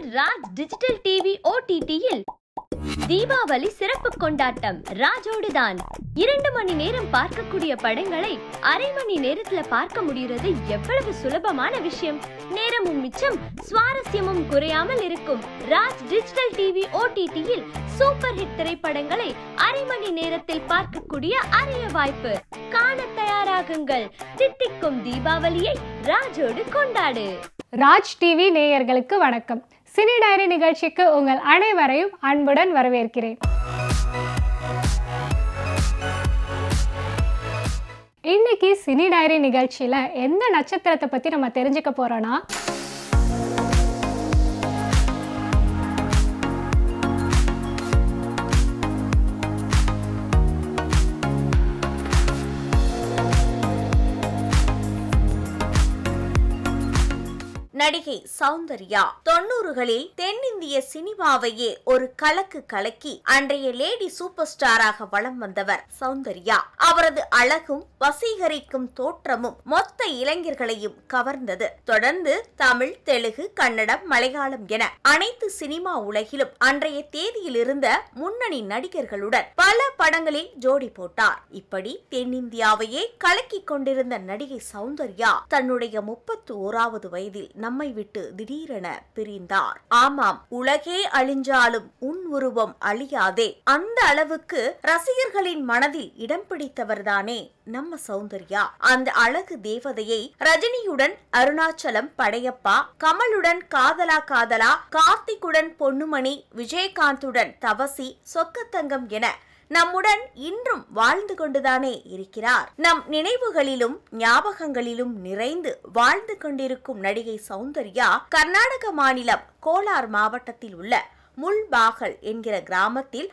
Raj digital TV OTTயில் தீபாவளி சிறப்பு கொண்டாட்டம் ராஜோடுதான். 2 மணி நேரம் பார்க்கக்கூடிய படங்களை அரை மணி நேரத்துல பார்க்க முடிகிறது எவ்வளவு சுலபமான விஷயம். நேரமும் மிச்சம், சுவாரஸ்யமும் குறையாமல் இருக்கும். ராஜ் டிஜிட்டல் டிவி OTTயில் சூப்பர் ஹிட் திரைப்படங்களை அரை மணி நேரத்தில் பார்க்கக்கூடிய அரிய வாய்ப்பு. காண தயாராகுங்கள். தித்திக்கும் தீபாவளியை ராஜோடு கொண்டாடு. ராஜ் டிவி நேயர்களுக்கு வணக்கம். சினி டைரி நிகழ்ச்சிக்கு உங்கள் அனைவரையும் அன்புடன் வரவேற்கிறேன். இன்னைக்கு சினி டைரி நிகழ்ச்சியில எந்த நட்சத்திரத்தை பத்தி நம்ம தெரிஞ்சுக்க போறோம்னா, நடிகை சௌந்தர்யா 90களில் தென்னிந்திய சினிமாவையே ஒரு கலக்கு கலக்கி அன்றைய லேடி சூப்பர் ஸ்டாராக வலம் வந்தவர் சௌந்தர்யா. அவரது அழகும் வசீகரிக்கும் தோற்றமும் மொத்த இளைஞர்களையும் கவர்ந்தது. தொடர்ந்து தமிழ், தெலுங்கு, கன்னடம், மலையாளம் என அனைத்து சினிமா உலகிலும் அன்றைய தேதியில் இருந்த முன்னணி நடிகர்களுடன் பல படங்களில் ஜோடி போட்டார். இப்படி தென்னிந்தியாவையே கலக்கி கொண்டிருந்த நடிகை சௌந்தர்யா தன்னுடைய 31வது வயதில் நம்மை விட்டு திடீரென பிரிந்தார். ஆமாம், உலகே அழிஞ்சாலும் உன் உருவம் அழியாதே. அந்த அளவுக்கு ரசிகர்களின் மனதில் இடம் பிடித்தவர்தானே நம்ம சௌந்தர்யா. அந்த அழகு தேவதையை ரஜினியுடன் அருணாச்சலம், படையப்பா, கமலுடன் காதலா காதலா, கார்த்திக்குடன் பொன்னுமணி, விஜயகாந்துடன் தவசி, சொக்கத்தங்கம் என நம்முடன் இன்றும் வாழ்ந்து கொண்டுதானே இருக்கிறார். நம் நினைவுகளிலும் ஞாபகங்களிலும் நிறைந்து வாழ்ந்து கொண்டிருக்கும் நடிகை சௌந்தர்யா கர்நாடக மாநிலம் கோலார் மாவட்டத்தில் உள்ள முல்பாகல் என்கிற கிராமத்தில்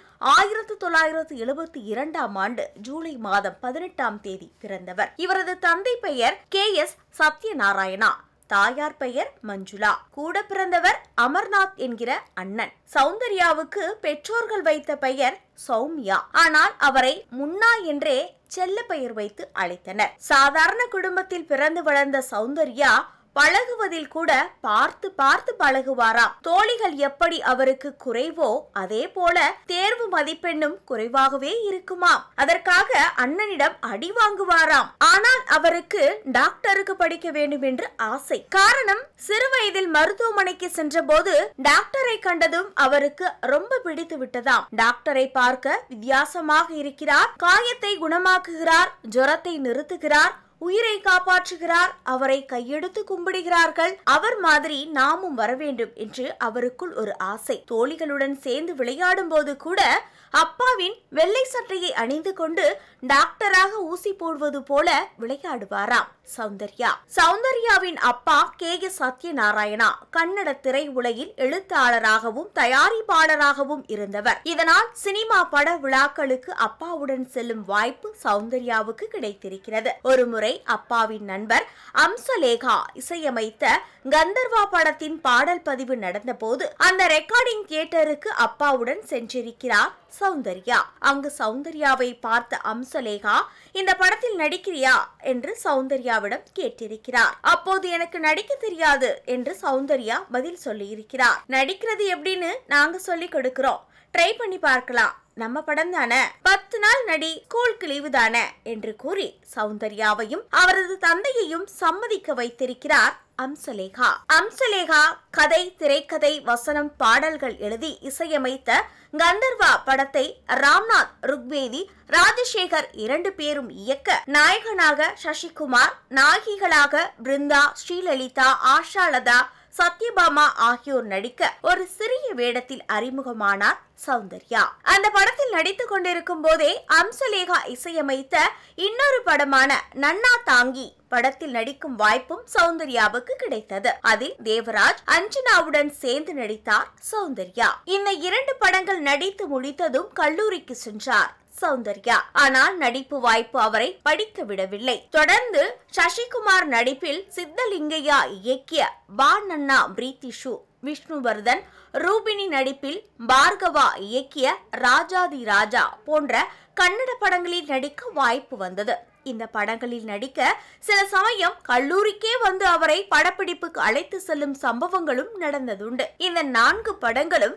1972ஆம் ஆண்டு ஜூலை மாதம் 18ஆம் தேதி பிறந்தவர். இவரது தந்தை பெயர் KS சத்யநாராயணா, தாயார் பெயர் மஞ்சுளா. கூட பிறந்தவர் அமர்நாத் என்கிற அண்ணன். சௌந்தர்யாவுக்கு பெற்றோர்கள் வைத்த பெயர் சௌமியா. ஆனால் அவரை முன்னா என்றே செல்ல பெயர் வைத்து அழைத்தனர். சாதாரண குடும்பத்தில் பிறந்து வளர்ந்த சௌந்தர்யா பழகுவதில் கூட பார்த்து பார்த்து பழகுவாராம். தோழிகள் எப்படி அவருக்கு குறைவோ அதே போல தேர்வு மதிப்பெண்ணும் குறைவாகவே இருக்குமாம். அதற்காக அண்ணனிடம் அடி வாங்குவாராம். ஆனால் அவருக்கு டாக்டருக்கு படிக்க வேண்டும் என்று ஆசை. காரணம், சிறு வயதில் மருத்துவமனைக்கு சென்ற போது டாக்டரை கண்டதும் அவருக்கு ரொம்ப பிடித்து விட்டதாம். டாக்டரை பார்க்க வித்தியாசமாக இருக்கிறார், காயத்தை குணமாக்குகிறார், ஜுரத்தை நிறுத்துகிறார், உயிரை காப்பாற்றுகிறார், அவரை கையெடுத்து கும்பிடுகிறார்கள். அவர் மாதிரி நாமும் வர வேண்டும் என்று அவருக்குள் ஒரு ஆசை. தோழிகளுடன் சேர்ந்து விளையாடும் போது கூட அப்பாவின் வெள்ளை சட்டையை அணிந்து கொண்டு டாக்டராக ஊசி போடுவது போல விளையாடுவாராம் சௌந்தர்யா. சௌந்தர்யாவின் அப்பா KS சத்யநாராயணா கன்னட திரை உலகில் எழுத்தாளராகவும் தயாரிப்பாளராகவும் இருந்தவர். இதனால் சினிமா பட விழாக்களுக்கு அப்பாவுடன் செல்லும் வாய்ப்பு சௌந்தர்யாவுக்கு கிடைத்திருக்கிறது. ஒருமுறை அப்பாவின் நண்பர் அம்சலேகா இசையமைத்த கந்தர்வா படத்தின் பாடல் பதிவு நடந்த போது அந்த ரெக்கார்டிங் தியேட்டருக்கு அப்பாவுடன் சென்றிருக்கிறார் சௌந்தர்யா. அங்கு சௌந்தர்யாவை பார்த்த அம்சலேகா, இந்த படத்தில் நடிக்கிறியா என்று சௌந்தர்யாவிடம் கேட்டிருக்கிறார். அப்போது எனக்கு நடிக்க தெரியாது என்று சௌந்தர்யா பதில் சொல்லி இருக்கிறார். நடிக்கிறது எப்படின்னு நாங்க சொல்லி கொடுக்கிறோம், ட்ரை பண்ணி பார்க்கலாம், நம்ம படம் தானே, 10 நாள் நடி, ஸ்கூலுக்கு லீவு தானே என்று கூறி சௌந்தர்யாவையும் அவரது தந்தையையும் சம்மதிக்க வைத்திருக்கிறார் அம்சலேகா. அம்சலேகா கதை, திரைக்கதை, வசனம், பாடல்கள் எழுதி இசையமைத்த கந்தர்வா படத்தை ராம்நாத், ருக்வேதி, ராஜசேகர் 2 பேரும் இயக்க நாயகனாக சசிகுமார், நாயகிகளாக பிருந்தா, ஸ்ரீலலிதா, ஆஷாலதா, சத்யபாமா ஆகியோர் நடிக்க ஒரு சிறிய வேடத்தில் அறிமுகமானார் சௌந்தர்யா. அந்த படத்தில் நடித்துக் கொண்டிருக்கும் போதே அம்சலேகா இசையமைத்த இன்னொரு படமான நன்னா தாங்கி படத்தில் நடிக்கும் வாய்ப்பும் சௌந்தர்யாவுக்கு கிடைத்தது. அதில் தேவராஜ், அஞ்சனாவுடன் சேர்ந்து நடித்தார் சௌந்தர்யா. இந்த 2 படங்கள் நடித்து முடித்ததும் கல்லூரிக்கு சென்றார் சௌந்தர்யா. ஆனால் நடிப்பு வாய்ப்பு அவரை படிக்க விடவில்லை. தொடர்ந்து சசிகுமார் நடிப்பில் சித்தலிங்கையா இயக்கிய பா நன்னா பிரீத்திஷு, விஷ்ணுவர்தன், ரூபினி நடிப்பில் பார்கவா இயக்கிய ராஜாதி ராஜா போன்ற கன்னட படங்களில் நடிக்க வாய்ப்பு வந்தது. இந்த படங்களில் நடிக்க சில சமயம் கல்லூரிக்கே வந்து அவரை படப்பிடிப்புக்கு அழைத்து செல்லும் சம்பவங்களும் நடந்ததுண்டு. இந்த 4 படங்களும்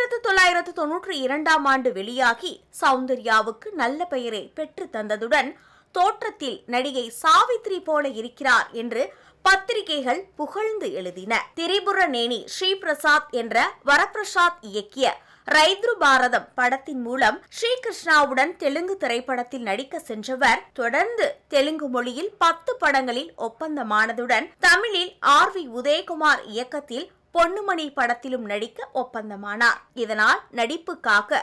1992ஆம் ஆண்டு வெளியாகி சௌந்தர்யாவுக்கு நல்ல பெயரை பெற்று தந்ததுடன் தோற்றத்தில் நடிகை சாவித்ரி போல இருக்கிறார் என்று பத்திரிகைகள் புகழ்ந்து எழுதின. திரிபுரநேனி ஸ்ரீ பிரசாத் என்ற வரப்பிரசாத் இயக்கிய ரைத்ரு பாரதம் படத்தின் மூலம் ஸ்ரீகிருஷ்ணாவுடன் தெலுங்கு திரைப்படத்தில் நடிக்க சென்றவர் தொடர்ந்து தெலுங்கு மொழியில் 10 படங்களில் ஒப்பந்தமானதுடன் தமிழில் RV உதயகுமார் இயக்கத்தில் பொன்னுமணி படத்திலும் நடிக்க ஒப்பந்தமானார். இதனால் நடிப்புக்காக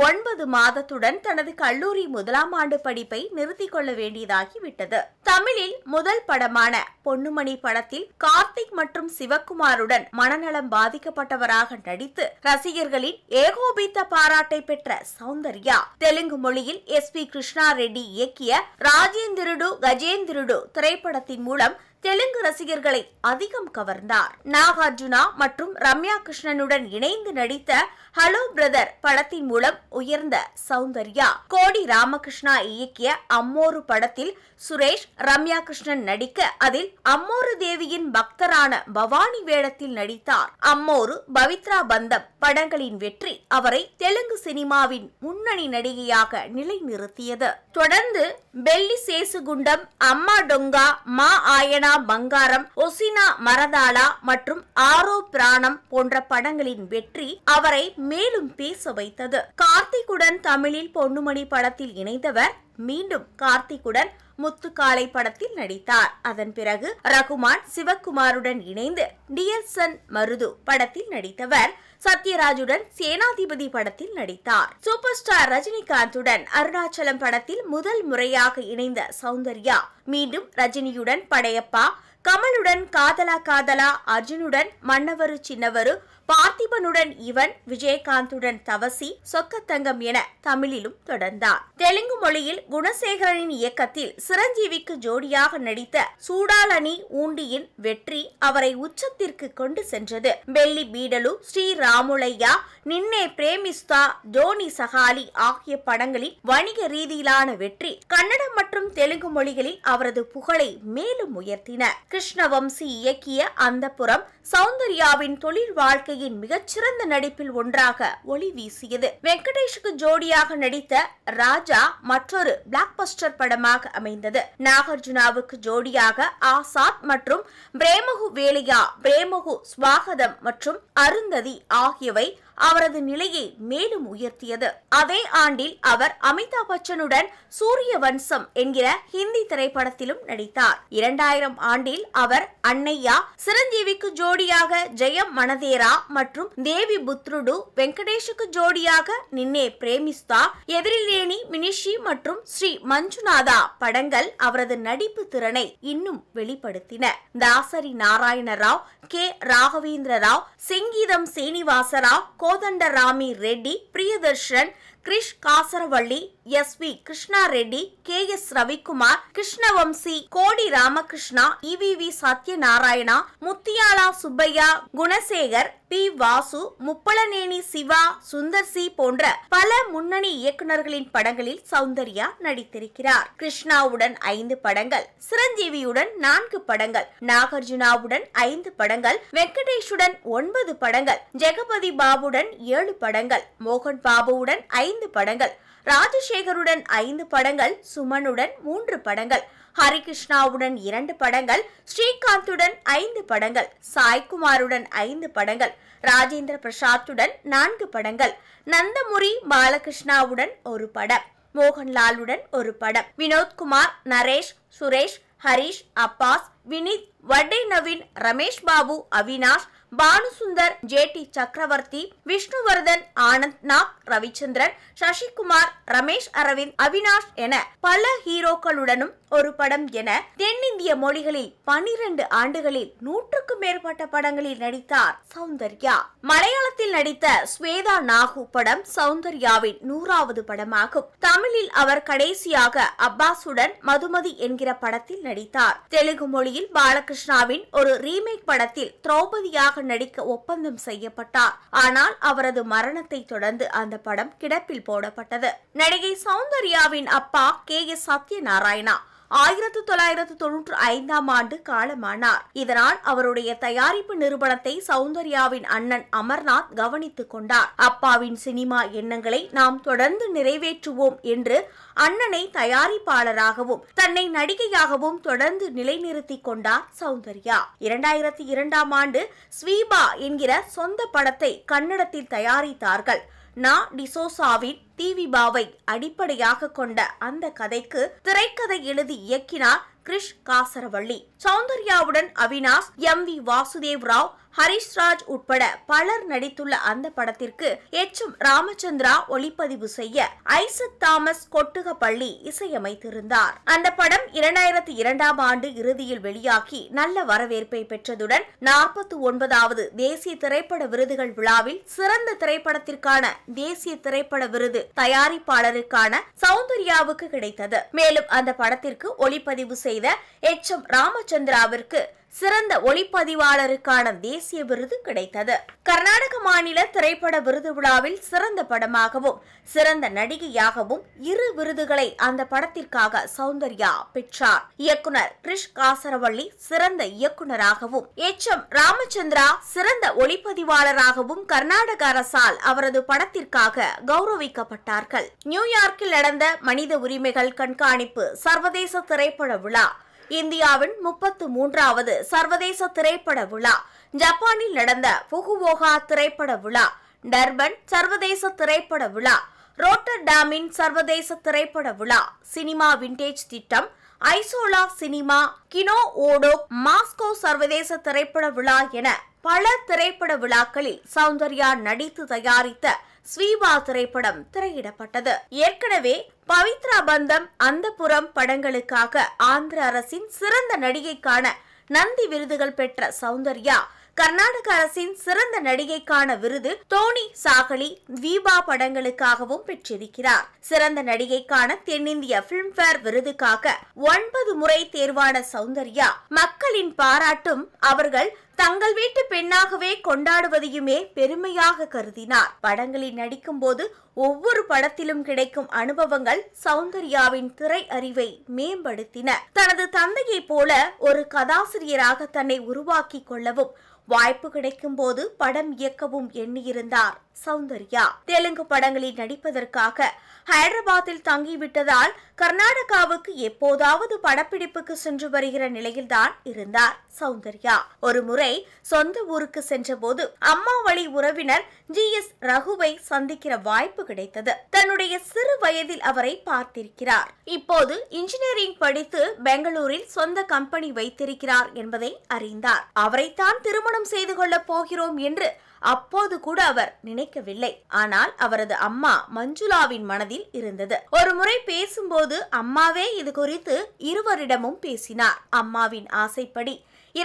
9 மாதத்துடன் தனது கல்லூரி 1ஆம் ஆண்டு படிப்பை நிறுத்திக் கொள்ள வேண்டியதாகிவிட்டது. தமிழில் முதல் படமான பொன்னுமணி படத்தில் கார்த்திக் மற்றும் சிவகுமாருடன் மனநலம் பாதிக்கப்பட்டவராக நடித்து ரசிகர்களின் ஏகோபித்த பாராட்டை பெற்ற சௌந்தர்யா தெலுங்கு மொழியில் SP கிருஷ்ணா ரெட்டி இயக்கிய ராஜேந்திருடு கஜேந்திருடு திரைப்படத்தின் மூலம் தெலுங்கு ரசிகர்களை அதிகம் கவர்ந்தார். நாகார்ஜுனா மற்றும் ரம்யா கிருஷ்ணனுடன் இணைந்து நடித்த ஹலோ பிரதர் படத்தின் மூலம் உயர்ந்த சௌந்தர்யா கோடி ராமகிருஷ்ணா இயக்கிய அம்மோரு படத்தில் சுரேஷ் ரம்யா கிருஷ்ணன் நடிக்க அதில் அம்மோரு தேவியின் பக்தரான பவானி வேடத்தில் நடித்தார். அம்மோரு பவித்ரா பந்தம் படங்களின் வெற்றி அவரை தெலுங்கு சினிமாவின் முன்னணி நடிகையாக நிலைநிறுத்தியது. தொடர்ந்து பெல்லி சேசுகுண்டம், அம்மா டொங்கா, மா ஆயனா பங்காரம், ஒசினா மரதாளா மற்றும் ஆரோ பிராணம் போன்ற படங்களின் வெற்றி அவரை மேலும் பேச வைத்தது. கார்த்திக்குடன் தமிழில் பொன்னுமணி படத்தில் இணைந்தவர் மீண்டும் கார்த்திக்குடன் முத்துக்காலை படத்தில் நடித்தார். அதன் பிறகு ரகுமான் சிவகுமாருடன் இணைந்து டியர் சன் மருது படத்தில் நடித்தவர் சத்யராஜுடன் சேனாதிபதி படத்தில் நடித்தார். சூப்பர் ஸ்டார் ரஜினிகாந்துடன் அருணாச்சலம் படத்தில் முதல் முறையாக இணைந்த சௌந்தர்யா மீண்டும் ரஜினியுடன் படையப்பா, கமலுடன் காதலா காதலா, அர்ஜுனுடன் மன்னவரு சின்னவரு, பார்த்திபனுடன் இவன், விஜயகாந்துடன் தவசி, சொக்கத்தங்கம் என தமிழிலும் தொடர்ந்தார். தெலுங்கு மொழியில் குணசேகரனின் இயக்கத்தில் சிரஞ்சீவிக்கு ஜோடியாக நடித்த சூடாலனி ஊண்டியின் வெற்றி அவரை உச்சத்திற்கு கொண்டு சென்றது. பெல்லி பீடலு, ஸ்ரீ ராமுலையா, நின்னே பிரேமிஸ்தா, டோனி சகாலி ஆகிய படங்களில் வணிக ரீதியிலான வெற்றி கன்னடம் மற்றும் தெலுங்கு மொழிகளில் அவரது புகழை மேலும் உயர்த்தின. கிருஷ்ணவம்சி இயக்கிய அந்தப்புறம் சௌந்தர்யாவின் தொழில் வாழ்க்கையின் மிகச்சிறந்த நடிப்பில் ஒன்றாக ஒளி வீசியது. வெங்கடேஷுக்கு ஜோடியாக நடித்த ராஜா மற்றொரு பிளாக் பஸ்டர் படமாக அமைந்தது. நாகார்ஜுனாவுக்கு ஜோடியாக ஆசாத் மற்றும் பிரேமகு வேலையா, பிரேமகு ஸ்வாகதம் மற்றும் அருந்ததி ஆகியவை அவரது நிலையை மேலும் உயர்த்தியது. அதே ஆண்டில் அவர் அமிதாப் பச்சனுடன் சூரிய வம்சம் என்கிற ஹிந்தி திரைப்படத்திலும் நடித்தார். 2000 ஆண்டில் அவர் அன்னையா, சிரஞ்சீவிக்கு ஜோடியாக ஜெயம் மனதேரா மற்றும் தேவி புத்ருடு, வெங்கடேஷுக்கு ஜோடியாக நின்னே பிரேமிஸ்தா, எதிரிலேனி மினிஷி மற்றும் ஸ்ரீ மஞ்சுநாதா படங்கள் அவரது நடிப்பு திறனை இன்னும் வெளிப்படுத்தின. Dasari Narayana Rao, K Raghavendra Rao, Singeetham Srinivasarao, Kodandarami Reddy, Priyadarshan, Girish Kasaravalli, SP Krishna Reddy, KS Ravikumar, Krishnavamsi, Kodi Ramakrishna, EVV Satyanarayana, முத்தியாலா Subbaiah, Gunasekar, P Vasu, முப்பளநேனி Siva, Sundar C போன்ற பல முன்னணி இயக்குநர்களின் படங்களில் சௌந்தர்யா நடித்திருக்கிறார். கிருஷ்ணாவுடன் 5 படங்கள், சிரஞ்சீவியுடன் 4 படங்கள், நாகார்ஜுனாவுடன் 5 படங்கள், வெங்கடேஷுடன் 9 படங்கள், ஜெகபதி பாபுடன் 7 படங்கள், மோகன் பாபுவுடன் 5 படங்கள், ராஜசேகருடன் 5 படங்கள், சுமனுடன் 3 படங்கள், ஹரிகிருஷ்ணாவுடன் 2 படங்கள், ஸ்ரீகாந்துடன் 5 படங்கள், சாய்குமாருடன் 5 படங்கள், ராஜேந்திர பிரசாத்துடன் 4 படங்கள், நந்தமுரி பாலகிருஷ்ணாவுடன் 1 படம், மோகன்லாலுடன் 1 படம், வினோத்குமார், நரேஷ், சுரேஷ், ஹரிஷ், அப்பாஸ், வினித், வட்டை நவீன், ரமேஷ் பாபு, அவினாஷ், பானுசுந்தர், JT சக்கரவர்த்தி, விஷ்ணுவர்தன், ஆனந்த் நாக், ரவிச்சந்திரன், சசிகுமார், ரமேஷ் அரவிந்த், அவினாஷ் என பல ஹீரோக்களுடனும் 1 படம் என தென்னிந்திய மொழிகளில் 12 ஆண்டுகளில் 100க்கும் மேற்பட்ட படங்களில் நடித்தார் சௌந்தர்யா. மலையாளத்தில் நடித்த ஸ்வேதா நாகு படம் சௌந்தர்யாவின் 100வது படமாகும். தமிழில் அவர் கடைசியாக அப்பாசுடன் மதுமதி என்கிற படத்தில் நடித்தார். தெலுங்கு மொழியில் பாலகிருஷ்ணாவின் ஒரு ரீமேக் படத்தில் திரௌபதியாக நடிக்க ஒப்பந்தம் செய்யப்பட்டார். ஆனால் அவரது மரணத்தை தொடர்ந்து அந்த படம் கிடப்பில் போடப்பட்டது. நடிகை சௌந்தர்யாவின் அப்பா KS சத்யநாராயணா 1995ஆம் ஆண்டு காலமானார். இதனால் அவருடைய தயாரிப்பு நிறுவனத்தை சௌந்தர்யாவின் அண்ணன் அமர்நாத் கவனித்துக் கொண்டார். அப்பாவின் சினிமா எண்ணங்களை நாம் தொடர்ந்து நிறைவேற்றுவோம் என்று அண்ணனை தயாரிப்பாளராகவும் தன்னை நடிகையாகவும் தொடர்ந்து நிலைநிறுத்திக் கொண்டார் சௌந்தர்யா. 2002ஆம் ஆண்டு ஸ்வீபா என்கிற சொந்த படத்தை கன்னடத்தில் தயாரித்தார்கள். நா டிசோசாவின் தீவிபாவை அடிப்படையாக கொண்ட அந்த கதைக்கு திரைக்கதை எழுதி இயக்கினார் கிரிஷ் காசரவள்ளி. சௌந்தர்யாவுடன் அவினாஷ், M.V. வாசுதேவ் ராவ், ஹரிஷ்ராஜ் உட்பட பலர் நடித்துள்ள அந்த படத்திற்கு எச்.எம். ராமச்சந்திரா ஒளிப்பதிவு செய்ய ஐசக் தாமஸ் கொட்டுகப்பள்ளி இசையமைத்திருந்தார். அந்த படம் 2002ஆம் ஆண்டு இறுதியில் வெளியாகி நல்ல வரவேற்பை பெற்றதுடன் 49வது தேசிய திரைப்பட விருதுகள் விழாவில் சிறந்த திரைப்படத்திற்கான தேசிய திரைப்பட விருது தயாரிப்பாளருக்கான சௌந்தர்யாவுக்கு கிடைத்தது. மேலும் அந்த படத்திற்கு ஒளிப்பதிவு செய்த எச்.எம். ராமச்சந்திராவிற்கு சிறந்த ஒளிப்பதிவாளருக்கான தேசிய விருது கிடைத்தது. கர்நாடக மாநில திரைப்பட விருது விழாவில் சிறந்த படமாகவும் சிறந்த நடிகையாகவும் 2 விருதுகளை அந்த படத்திற்காக சௌந்தர்யா பெற்றார். இயக்குனர் கிரிஷ் காசரவள்ளி சிறந்த இயக்குனராகவும் எச்.எம். ராமச்சந்திரா சிறந்த ஒளிப்பதிவாளராகவும் கர்நாடக அரசால் அவரது படத்திற்காக கௌரவிக்கப்பட்டார்கள். நியூயார்க்கில் நடந்த மனித உரிமைகள் கண்காணிப்பு சர்வதேச திரைப்பட விழா, இந்தியாவின் 33வது சர்வதேச திரைப்பட விழா, ஜப்பானில் நடந்த ஃபுகுவோகா திரைப்பட விழா, டர்பன் சர்வதேச திரைப்பட விழா, ரோட்டர்டாமின் சர்வதேச திரைப்பட விழா, சினிமா விண்டேஜ் திட்டம், Isola cinema, Kino Otok, Moscow சர்வதேச திரைப்பட விழா என பல திரைப்பட விழாக்களில் சௌந்தர்யா நடித்து தயாரித்த ஸ்வீபா திரைப்படம் திரையிடப்பட்டது. ஏற்கனவே பவித்ரா பந்தம், அந்தப்புறம் படங்களுக்காக ஆந்திர அரசின் சிறந்த நடிகைக்கான நந்தி விருதுகள் பெற்ற சௌந்தர்யா கர்நாடக அரசின் சிறந்த நடிகைக்கான விருது தோனி சாகலி, தீபா படங்களுக்காகவும் பெற்றிருக்கிறார். சிறந்த நடிகைக்கான தென்னிந்திய பிலிம்பேர் விருதுக்காக 9 முறை தேர்வான சௌந்தர்யா மக்களின் பாராட்டும் அவர்கள் தங்கள் வீட்டு பெண்ணாகவே கொண்டாடுவதையுமே பெருமையாக கருதினார். படங்களில் நடிக்கும் போது ஒவ்வொரு படத்திலும் கிடைக்கும் அனுபவங்கள் சௌந்தர்யாவின் திரை அறிவை மேம்படுத்தின. தனது தந்தையை போல ஒரு கதாசிரியராக தன்னை உருவாக்கி கொள்ளவும் வாய்ப்பு கிடைக்கும் போது படம் இயக்கவும் எண்ணியிருந்தார் சௌந்தர்யா. தெலுங்கு படங்களில் நடிப்பதற்காக ஹைதராபாத்தில் தங்கிவிட்டதால் கர்நாடகாவுக்கு எப்போதாவது படப்பிடிப்புக்கு சென்று வருகிற நிலையில்தான் இருந்தார் சௌந்தர்யா. ஒரு முறை சொந்த ஊருக்கு சென்றபோது அம்மா வழி உறவினர் G.S. ரகுவை சந்திக்கிற வாய்ப்பு கிடைத்தது. தன்னுடைய சிறு வயதில் அவரை பார்த்திருக்கிறார். இப்போது இன்ஜினியரிங் படித்து பெங்களூரில் சொந்த கம்பெனி வைத்திருக்கிறார் என்பதை அறிந்தார். அவரைத்தான் திருமணம் செய்து கொள்ளப் போகிறோம் என்று அப்போது கூட அவர் நினைக்கவில்லை. ஆனால் அவரது அம்மா மஞ்சுளாவின் மனதில் இருந்தது. ஒரு முறை பேசும்போது அம்மாவே இது குறித்து இருவரிடமும் பேசினார். அம்மாவின் ஆசைப்படி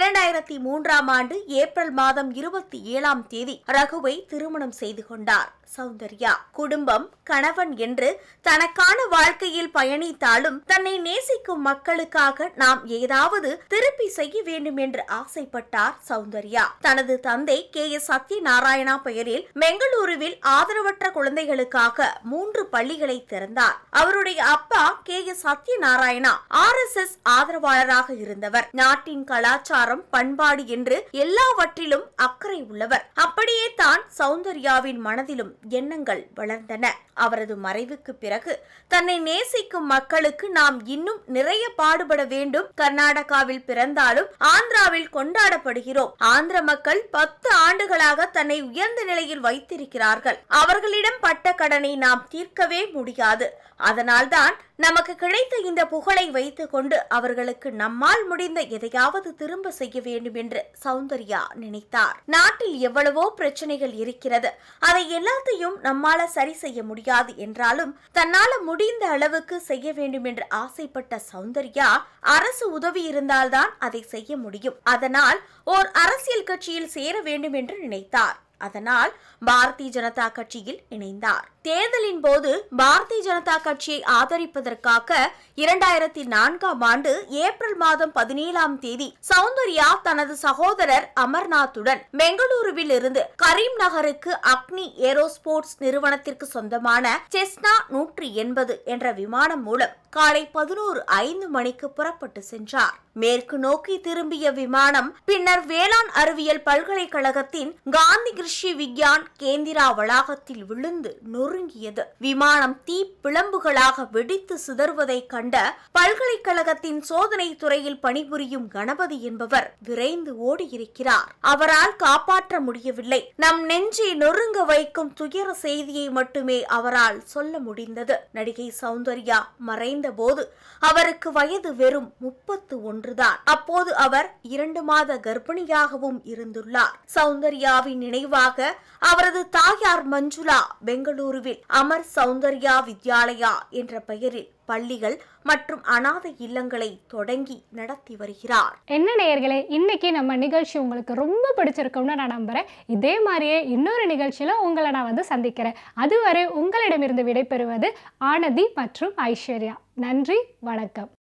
2003ஆம் ஆண்டு ஏப்ரல் மாதம் 27ஆம் தேதி ரகுவை திருமணம் செய்து கொண்டார் சௌந்தர்யா. குடும்பம், கணவன் என்று தனக்கான வாழ்க்கையில் பயணித்தாலும் தன்னை நேசிக்கும் மக்களுக்காக நாம் ஏதாவது திருப்பி செய்ய வேண்டும் என்று ஆசைப்பட்டார் சௌந்தர்யா. தனது தந்தை K.S. சத்யநாராயணா பெயரில் பெங்களூருவில் ஆதரவற்ற குழந்தைகளுக்காக 3 பள்ளிகளை திறந்தார். அவருடைய அப்பா K.S. சத்யநாராயணா RSS ஆதரவாளராக இருந்தவர். நாட்டின் கலாச்சாரம், பண்பாடு என்று எல்லாவற்றிலும் அக்கறை உள்ளவர். அப்படியே தான் சௌந்தர்யாவின் மனதிலும் எண்ணங்கள் வளர்ந்தன. அவரது மறைவுக்கு பிறகு தன்னை நேசிக்கும் மக்களுக்கு நாம் இன்னும் நிறைய பாடுபட வேண்டும். கர்நாடகாவில் பிறந்தாலும் ஆந்திராவில் கொண்டாடப்படுகிறோம். ஆந்திர மக்கள் 10 ஆண்டுகளாக தன்னை உயர்ந்த நிலையில் வைத்திருக்கிறார்கள். அவர்களிடம் பட்ட கடனை நாம் தீர்க்கவே முடியாது. அதனால்தான் நமக்கு கிடைத்த இந்த புகழை வைத்துக் கொண்டு அவர்களுக்கு நம்மால் முடிந்த எதையாவது திரும்ப செய்ய வேண்டும் என்று சௌந்தர்யா நினைத்தார். நாட்டில் எவ்வளவோ பிரச்சனைகள் இருக்கிறது. அதை எல்லாத்தையும் நம்மால சரி செய்ய முடியாது என்றாலும் தன்னால முடிந்த அளவுக்கு செய்ய வேண்டும் என்று ஆசைப்பட்ட சௌந்தர்யா அரசு உதவி இருந்தால்தான் அதை செய்ய முடியும். அதனால் ஓர் அரசியல் கட்சியில் சேர வேண்டும் என்று நினைத்தார். அதனால் பாரதிய ஜனதா கட்சியில் இணைந்தார். தேர்தலின் போது பாரதிய ஜனதா கட்சியை ஆதரிப்பதற்காக 2004ஆம் ஆண்டு ஏப்ரல் மாதம் 17ஆம் தேதி சௌந்தர்யா தனது சகோதரர் அமர்நாத்துடன் பெங்களூருவில் இருந்து கரீம் நகருக்கு அக்னி ஏரோஸ்போர்ட்ஸ் நிறுவனத்திற்கு சொந்தமான செஸ்னா 180 என்ற விமானம் மூலம் காலை 11:05 மணிக்கு புறப்பட்டு சென்றார். மேற்கு நோக்கி திரும்பிய விமானம் பின்னர் வேளாண் அறிவியல் பல்கலைக்கழகத்தின் காந்தி கிருஷி விக்யான் கேந்திரா வளாகத்தில் விழுந்து நொறுங்கியது. விமானம் தீ பிளம்புகளாக வெடித்து சிதறுவதை கண்ட பல்கலைக்கழகத்தின் சோதனை துறையில் பணிபுரியும் கணபதி என்பவர் விரைந்து ஓடியிருக்கிறார். அவரால் காப்பாற்ற முடியவில்லை. நம் நெஞ்சை நொறுங்க வைக்கும் துயர செய்தியை மட்டுமே அவரால் சொல்ல முடிந்தது. நடிகை சௌந்தர்யா மறைந்த போது அவருக்கு வயது வெறும் 31 தான். அப்போது அவர் 2 மாத கர்ப்பிணியாகவும் இருந்துள்ளார். சௌந்தர்யாவின் நினைவாக அவரது தாயார் மஞ்சுளா பெங்களூருவில் அமர் சௌந்தர்யா வித்யாலயா என்ற பெயரில் பள்ளிகள் மற்றும் அனாதை இல்லங்களை தொடங்கி நடத்தி வருகிறார். என்ன நேயர்களே, இன்னைக்கு நம்ம நிகழ்ச்சி உங்களுக்கு ரொம்ப பிடிச்சிருக்கும்னு நான் நம்புறேன். இதே மாதிரியே இன்னொரு நிகழ்ச்சியில உங்களை நான் வந்து சந்திக்கிறேன். அதுவரை உங்களிடமிருந்து விடைபெறுவது ஆனதி மற்றும் ஐஸ்வர்யா. நன்றி, வணக்கம்.